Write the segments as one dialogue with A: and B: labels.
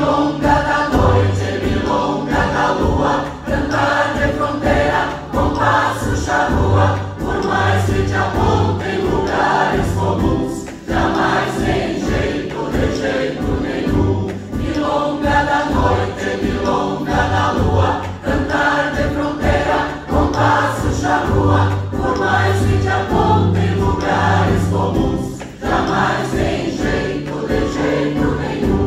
A: Milonga da noite, milonga da lua, cantar de fronteira, compasso, charrua, por mais que te apontem lugares comuns, jamais tem jeito, de jeito nenhum. Milonga da noite, milonga da lua, cantar de fronteira, compasso, charrua, por mais que te apontem lugares comuns, jamais tem jeito, de jeito nenhum.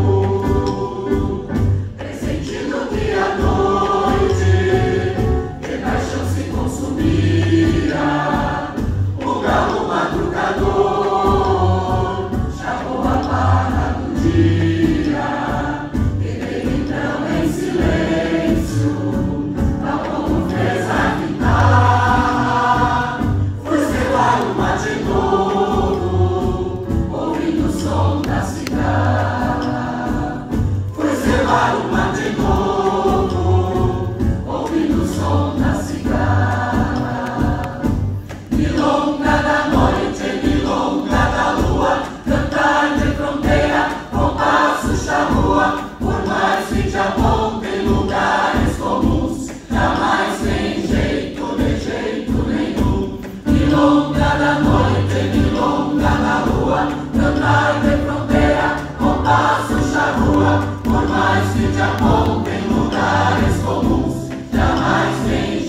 A: Pressentindo que a noite de paixão se consumia, o galo madrugador chamou a barra do dia, e veio então em silêncio, tal como fez a guitarra. Foi celular uma de novo, ouvindo o som da cigarra. Foi celular uma de novo, ouvindo o som da cigarra. Milonga da noite, milonga da lua, cantar de fronteira, compasso, charrua, por mais que te apontem lugares comuns, jamais tem jeito, de jeito nenhum. Milonga da noite, milonga da lua, cantar de fronteira, compasso, charrua, por mais que te apontem lugares comuns, jamais tem